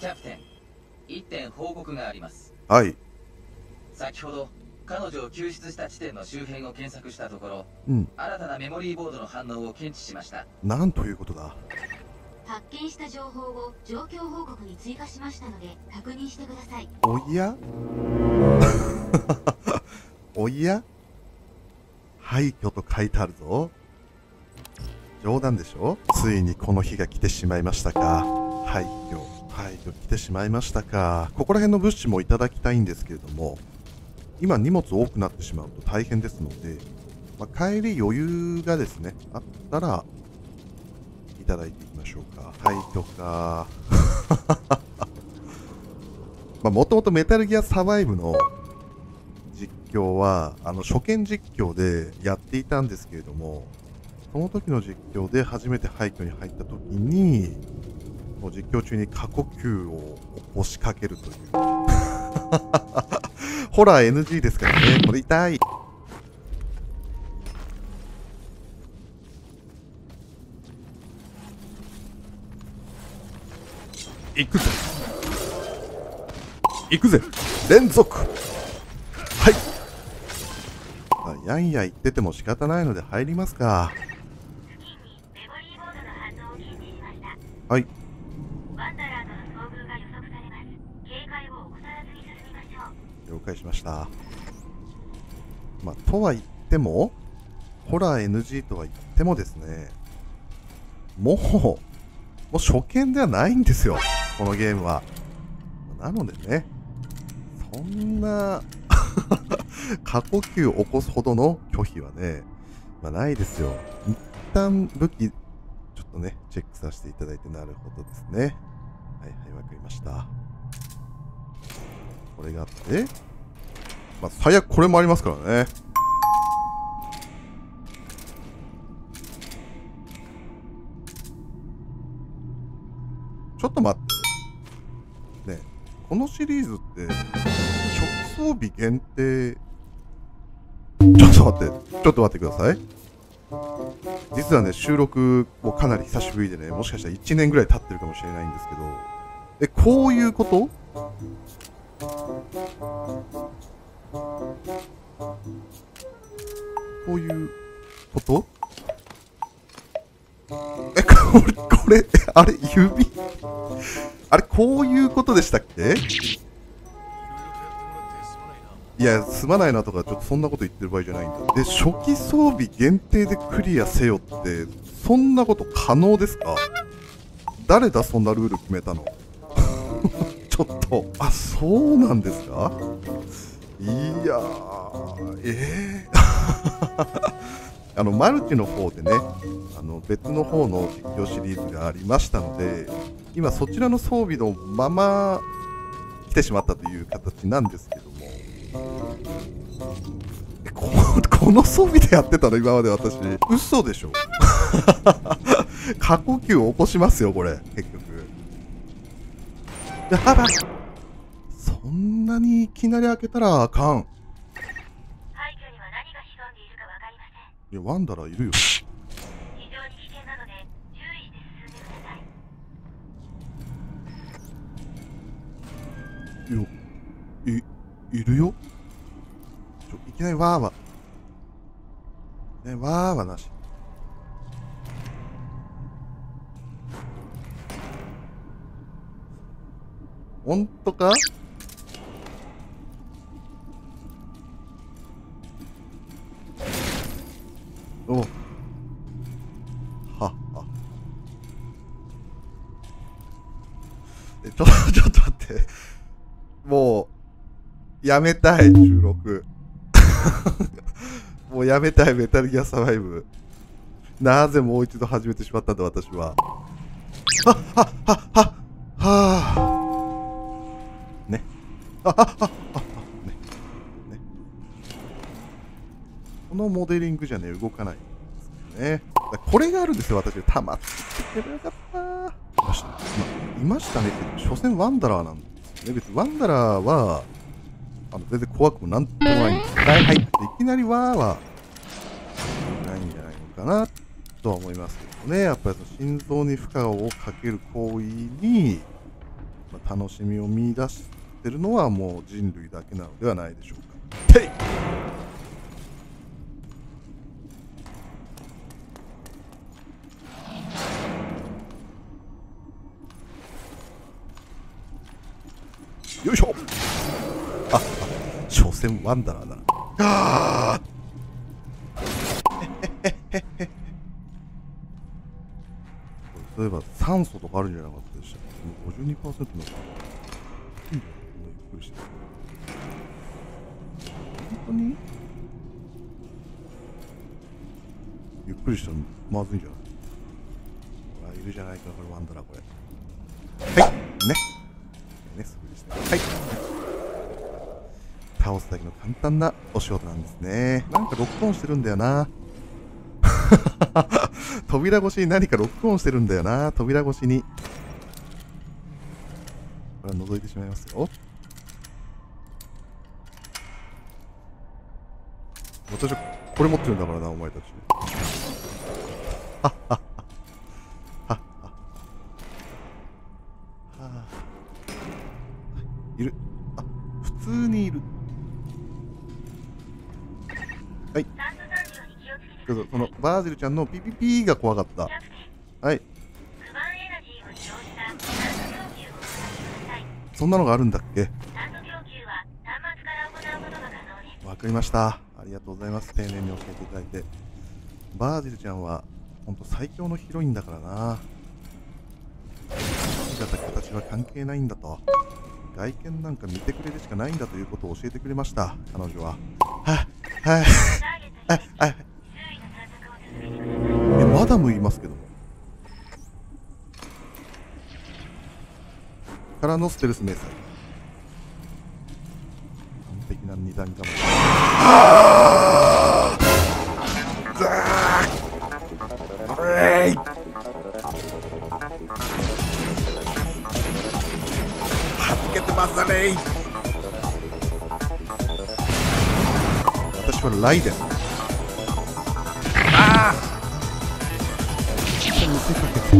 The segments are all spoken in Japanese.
キャプテン、一点報告があります。 はい。 先ほど彼女を救出した地点の周辺を検索したところ、新たなメモリーボードの反応を検知しました。 なんということだ。 発見した情報を状況報告に追加しましたので確認してください。 おやおや、廃墟と書いてあるぞ。冗談でしょ。ついにこの日が来てしまいましたか。廃墟来てしまいましたか。ここら辺の物資もいただきたいんですけれども、今荷物多くなってしまうと大変ですので、帰り余裕がですねあったらいただいていきましょうか。廃墟かもともとメタルギアサバイブの実況は初見実況でやっていたんですけれども、その時の実況で初めて廃墟に入った時にもう実況中に過呼吸を起こしかけるというホラー NG ですからね。これ痛い。行くぜ行くぜ連続。はい、やんや言ってても仕方ないので入りますか。はい。ワンダラーとの遭遇が予測されます。警戒を怠らずに進みましょう。了解しました。とは言っても、ホラー NG とは言ってもですね、もう初見ではないんですよ、このゲームは。なのでね、そんな過呼吸を起こすほどの拒否はね、ないですよ。一旦武器、ちょっとね、チェックさせていただいて、なるほどですね。はいはい、わかりました。これがあって、最悪これもありますからね。ちょっと待って。ね、このシリーズって、初期装備限定、ちょっと待ってください。実はね、収録もかなり久しぶりでね、もしかしたら1年ぐらい経ってるかもしれないんですけど、こういうこと？こういうことこれ、あれ、指あれ、こういうことでしたっけ？いや、すまないなとか、ちょっとそんなこと言ってる場合じゃないんだ。で、初期装備限定でクリアせよって、そんなこと可能ですか？誰だ、そんなルール決めたのちょっと、そうなんですか？いやー、マルチの方でね、別の方の実況シリーズがありましたので、今そちらの装備のまま来てしまったという形なんですけども、この装備でやってたの今まで私。嘘でしょ過呼吸を起こしますよこれ結局。やばい、そんなにいきなり開けたらあかん。 廃墟には何が潜んでいるかわかりません。 いやワンダラーいるよ。 非常に危険なので注意して進んでください。いるよ。いきなりわーわね、わーわなし。ほんとか？おはっは。ちょっと待って。もう、やめたい、収録。もうやめたい、メタルギアサバイブ。なぜもう一度始めてしまったんだ、私は。ね。ね。このモデリングじゃね、動かないんですよね。これがあるんですよ、私。たまってきてればよかった。いましたねけど、所詮ワンダラーなんですよね。別にワンダラーは、全然怖くもなんともないんです。はい、いきなりわーはないんじゃないのかなとは思いますけどね。やっぱり心臓に負荷をかける行為に、 楽しみを見出してるのはもう人類だけなのではないでしょうか。ていよいしょ。あ、所詮ワンダラーだな。あ例えば酸素とかあるんじゃなかったでしたっけ。52%のいいんじゃない。こんなゆっくりして本当にゆっくりしたらまずいんじゃない。ほらいるじゃないかこれワンダラーこれ。はいね素振りしてはい倒すだけの簡単なお仕事なんですね。なんかロックオンしてるんだよな扉越しに何かロックオンしてるんだよな。扉越しにこれは覗いてしまいますよ。私はこれ持ってるんだからなお前たち。はっはっはっはいる。あ普通にいる。はいちょっとそのバージルちゃんのピピピーが怖かった。はい。そんなのがあるんだっけ。わかりました。ありがとうございます。丁寧に教えていただいて。バージルちゃんは本当最強のヒロインだからな。姿形は関係ないんだと。外見なんか見てくれるしかないんだということを教えてくれました。彼女は。マダムいますけども。からのステルス迷彩。完璧な二段構え。はじけてますだね。私はライデン。見せかけて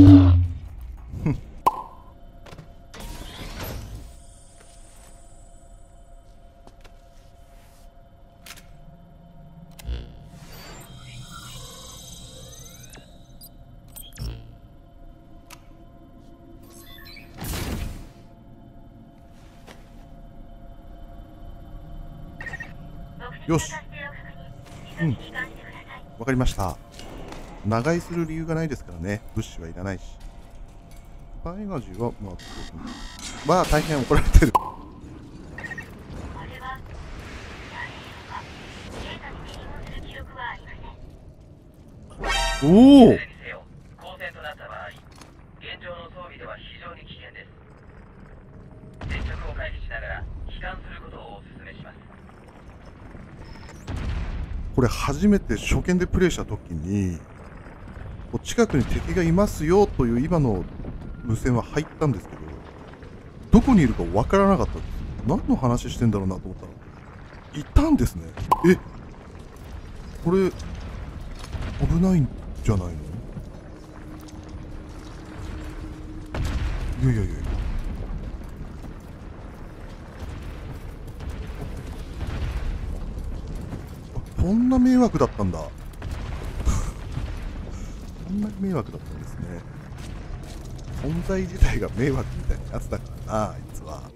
よし。わかりました。長居する理由がないですからね。物資はいらないし。スパイガジはまあ大変怒られてる。おお。 光線となった場合、現状の装備では非常に危険です。接触を回避しながら帰還することをお勧めします。 これ初めて初見でプレイした時に近くに敵がいますよという今の無線は入ったんですけど、どこにいるか分からなかったんです。何の話してんだろうなと思ったらいたんですね。え、これ危ないんじゃないの。いやいやいや、こんな迷惑だったんだ。こんなに迷惑だったんですね。存在自体が迷惑みたいなやつだからな、あいつは。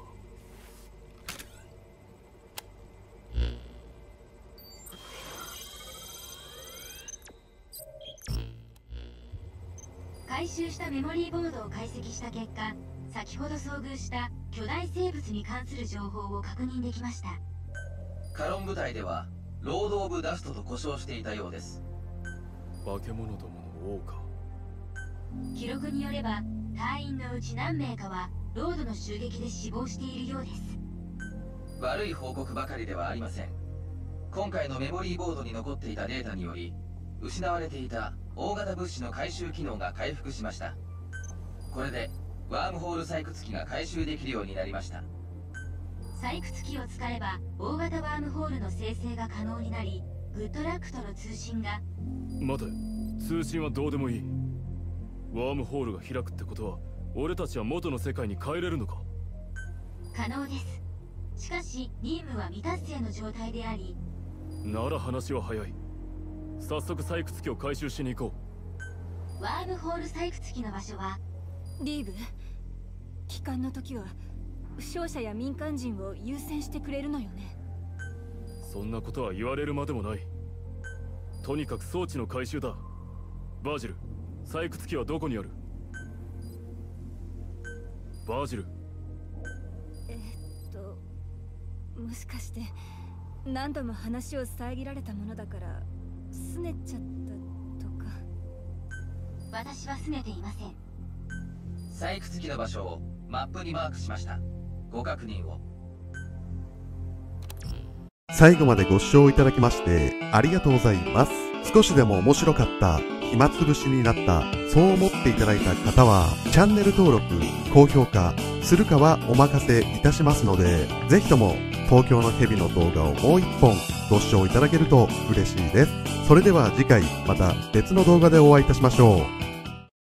回収したメモリーボードを解析した結果、先ほど遭遇した巨大生物に関する情報を確認できました。 カロン部隊ではロード・オブ・ダストと呼称していたようです。 化け物どもの王か。 記録によれば隊員のうち何名かはロードの襲撃で死亡しているようです。 悪い報告ばかりではありません。今回のメモリーボードに残っていたデータにより、失われていた大型物資の回収機能が回復しました。これでワームホール採掘機が回収できるようになりました。 採掘機を使えば大型ワームホールの生成が可能になり、グッドラックとの通信が。 待て、通信はどうでもいい。ワームホールが開くってことは俺たちは元の世界に帰れるのか？ 可能です。しかし任務は未達成の状態であり。 なら話は早い。早速採掘機を回収しに行こう。ワームホール採掘機の場所は？ リーブ、帰還の時は負傷者や民間人を優先してくれるのよね。 そんなことは言われるまでもない。とにかく装置の回収だ。バージル、採掘機はどこにある？バージル。 もしかして何度も話を遮られたものだから拗ねちゃったとか。 私は拗ねていません。 採掘機の場所をマップにマークしました。ご確認を。 最後までご視聴いただきましてありがとうございます。少しでも面白かった、暇つぶしになった、そう思っていただいた方はチャンネル登録、高評価するかはお任せいたしますので、ぜひとも東京の蛇の動画をもう一本ご視聴いただけると嬉しいです。それでは次回また別の動画でお会いいたしましょう。